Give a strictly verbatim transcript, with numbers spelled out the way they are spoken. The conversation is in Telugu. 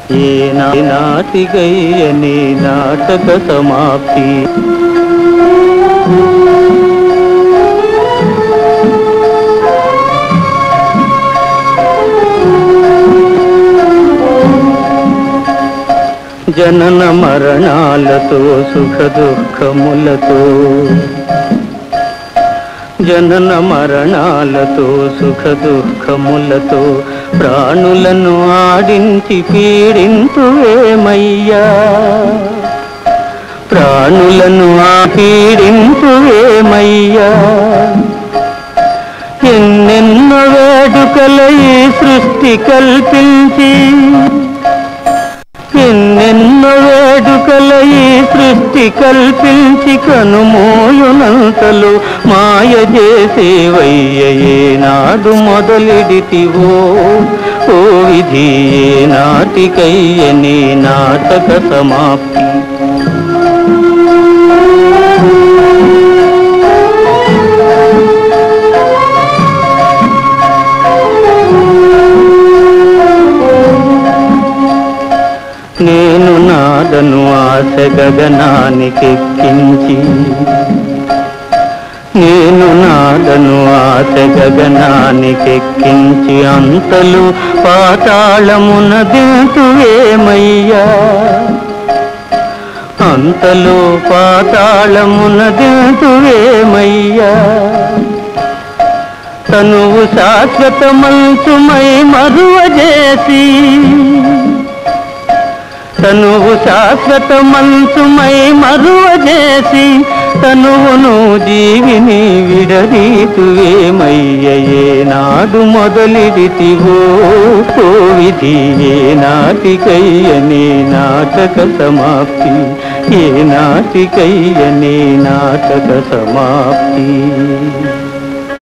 ఏనాటికయ్యని నాటక సమాప్తి. జనన మరణాలతో సుఖ దుఃఖములతో జనన మరణాలతో సుఖ దుఃఖములతో ప్రాణులను ఆడించి పీడింతువేమయ్యా, ప్రాణులను ఆ పీడింతువేమయ్యా. ఎన్నెన్నో వేడుకల ఈ సృష్టి కల్పించి, ఎన్నెన్నో వేడుకల ఈ సృష్టి కల్పించి కనుమోయునంతలు మాయ చేసేవయ్య. ఏనాడు మొదలెడితివో ఓ విధి, ఏనాటికయ్య నీ నాటక సమాప్తి. నేను నాదను ఆశ గగనానికెక్కించి, నేను నాదను ఆశ గగనానికెక్కించి అంతలు పాతాళమున దింతువేమయ్యా, అంతలో పాతాళమున దింతువేమయ్యా. తనువు శాశ్వత మంచుమై మరువజేసి, తనువు శాశ్వత మంచుమై మరువజేసి తనువును జీవిని విడదీతువేమయ్య. ఏనాడు మొదలెడితివో ఓ విధి, ఏనాటికయ్య నీ నాటక సమాప్తి, ఏనాటికయ్య నీ నాటక సమాప్తి.